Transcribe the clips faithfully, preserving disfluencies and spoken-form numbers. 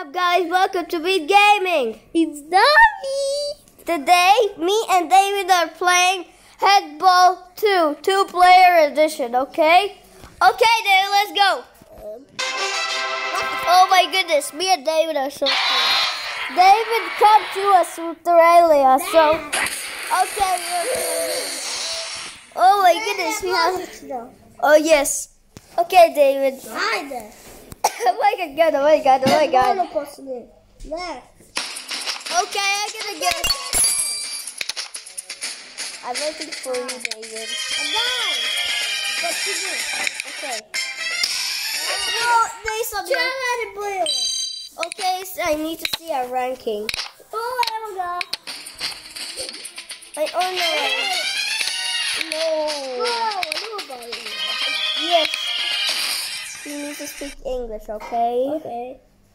up, guys? Welcome to Beat Gaming. It's Davi. Today, me and David are playing Headball two, two-player edition, okay? Okay, David, let's go. Um, oh my goodness, me and David are so cool. David, come to us with Australia, so... Okay, we're... Oh my goodness, we have... Oh yes. Okay, David. Oh my god, oh my god, oh my god. Okay, I'm gonna get. I'm waiting for you, David. I'm done. What to do? Okay. No, there's something. Okay, so I need to see our ranking. Oh, there we go. I oh no. No. Oh, nobody. Yes. You need to speak English, okay? Okay.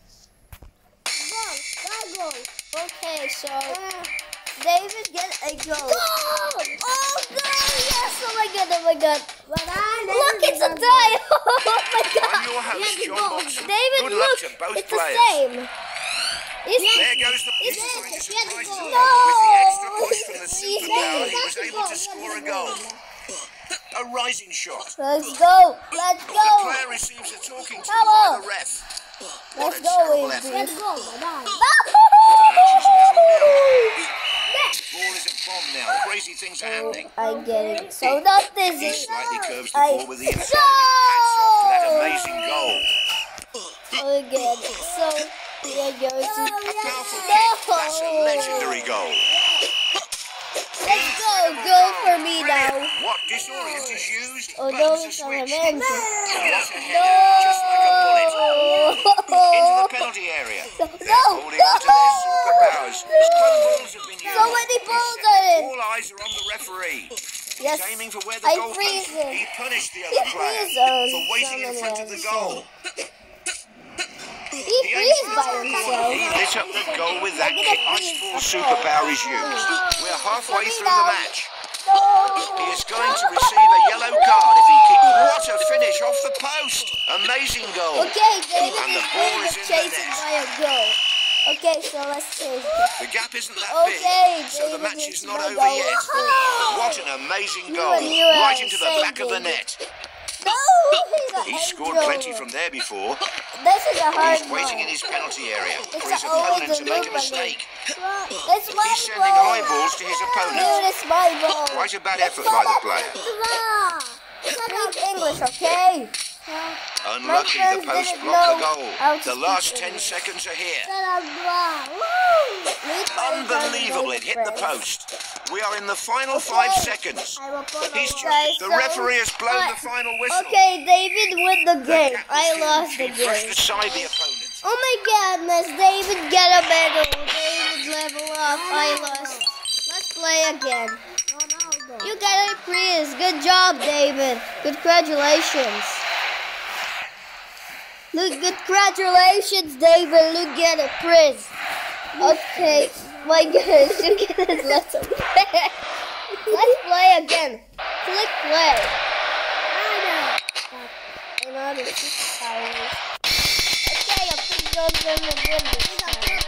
Go, go, go. Okay, so David get a goal. Go! Oh no! Yes! Oh my god! Oh my god! But I Look, it's a tie! Oh my god! I'm your host, John Watson. David, Good look! luck to both It's players. the same. It's There goes the It's this is going to yes, surprise yes, us. no. With the extra push from the Please, superpower, he David, was able to score a goal. A rising shot. Let's go! Let's The go! player receives a talking to Come by on. the ref. What Let's a go, terrible David. effort. Let's go, bye. Ball is a bomb now. Crazy things are happening. I get it. So that is He it. slightly curves the I ball with the inside. Hats off to that amazing goal. again. So here goes. A powerful kick. That's a legendary goal. Let's go. Go for me now. What disorient is used? Oh Buttons no, are it's on switched. him. What a header, just like a bullet. Into the penalty area. No, They're no, holding on to their superpowers. Home balls have been used. So many balls are in. All eyes are on the referee. Yes, He's aiming for where the I goal freeze post. it. He punished the He other player freeze us. for waiting in front of the goal. He freezes by himself. He lit up the goal with that kick. Ice ball superpower is used. We're halfway through the match. He is going to receive a yellow card if he keeps. What a finish off the post! Amazing goal. Okay, David And the is ball going is to in the chase it net. by a goal. Okay, so let's chase it. The gap isn't that Okay, big, so the David match needs is to not go. over yet. What an amazing You goal! and you are Right into the insane, back of the David. net. No, he's a He scored angel. plenty from there before. This is a hard He's waiting in ball. his penalty area for It's his a- oh, opponent it's to a make a loop again. mistake. It's my He's sending ball. high balls to his opponent. Dude, it's my ball. Quite a bad effort by the player. Speak English, okay? Unlucky, My the friends post didn't blocked the know goal. how to The speak last ten English. seconds are here. Unbelievable! Unbelievable, it hit the post. We are in the final five seconds. I will put He's on- just, Guys, the so- referee has blown uh, the final whistle. Okay, David won the game. Gap I is lost huge. the He brushed game. aside the opponent. Oh my goodness, David get a medal. David level up. I lost. Let's play again. You got a prize. Good job, David. Congratulations. Look, congratulations, David. Look, get a prize. Okay. My goodness, look at this. Let's play. Let's play again. Click play. Another six hours. Okay, I think I'm gonna win this time.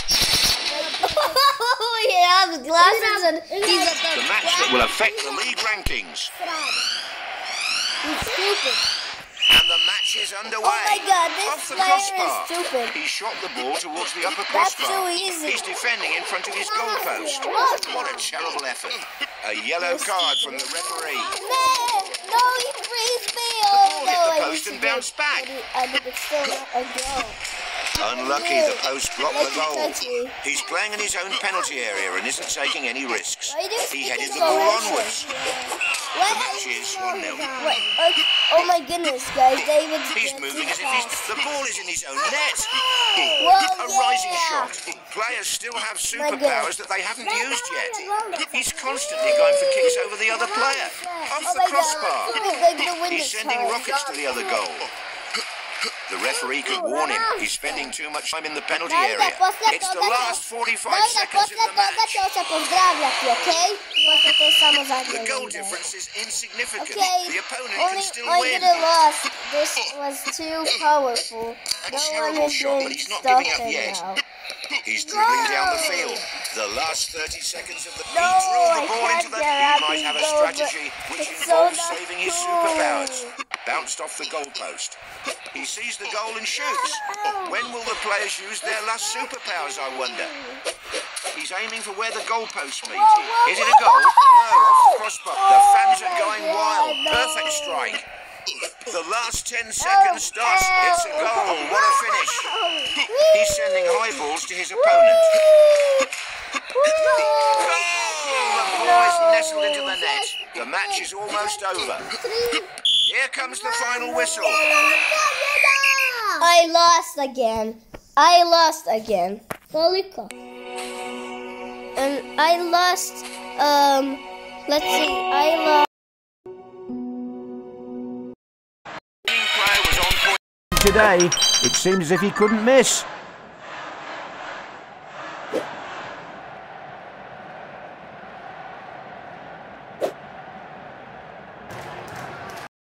Oh, he has glasses and he's at The the match that will affect the league rankings. He's stupid. And the match is underway. Oh my god, Off this the player crossbar. is stupid. He shot the ball towards the upper That's crossbar. too easy. He's defending in front of his goalpost. What a terrible effort. A yellow card from the referee. Man, no, he frees me. The Oh ball no, hit the I post need and to bounced go. back. But it- I think it's still not a goal. Unlucky, the post blocked the goal. Touch me. He's playing in his own penalty area and isn't taking any risks. Why do you He speak headed in the ball Croatian? onwards. Why The are match you is so one nil. Wait, okay. Oh my goodness, guys, David's He's getting moving too as if he's... fast. The ball is in his own net. Well, A rising yeah. shot. Players still have My superpowers that they haven't used yet. He's constantly going for kicks over the other player. Off Oh the my crossbar. god, like the wind He's is sending hard. rockets to the other goal. The referee could warn him. He's spending too much time in the penalty Dajcie, area. после It's the tego, last forty-five Dajcie, seconds после of the tego match. cię cię pozdrawia ci, okej? Bo to jest samo za The goal mnie. difference is insignificant. Okay, The opponent only can still I win. did a loss. This was too powerful. A No one terrible is shot, but doing he's not stuff giving up in yet. now. He's dribbling down the field. The last thirty seconds of the... No, he drilled the I ball into can't the... get He up might and have a go, strategy but which it's so involves not saving his cool. superpowers. Bounced off the goalpost. He sees the goal and shoots. When will the players use their last superpowers, I wonder? He's aiming for where the goalpost meet. Is it a goal? No, off the crossbar. The fans are going wild. Perfect strike. The last ten seconds starts. It's a goal. What a finish. He's sending high balls to his opponent. Goal! The ball is nestled into the net. The match is almost over. Here comes the final whistle. I lost again. I lost again. Koliko? And I lost, um, let's see, I lost. Player was on point today. It seemed as if he couldn't miss.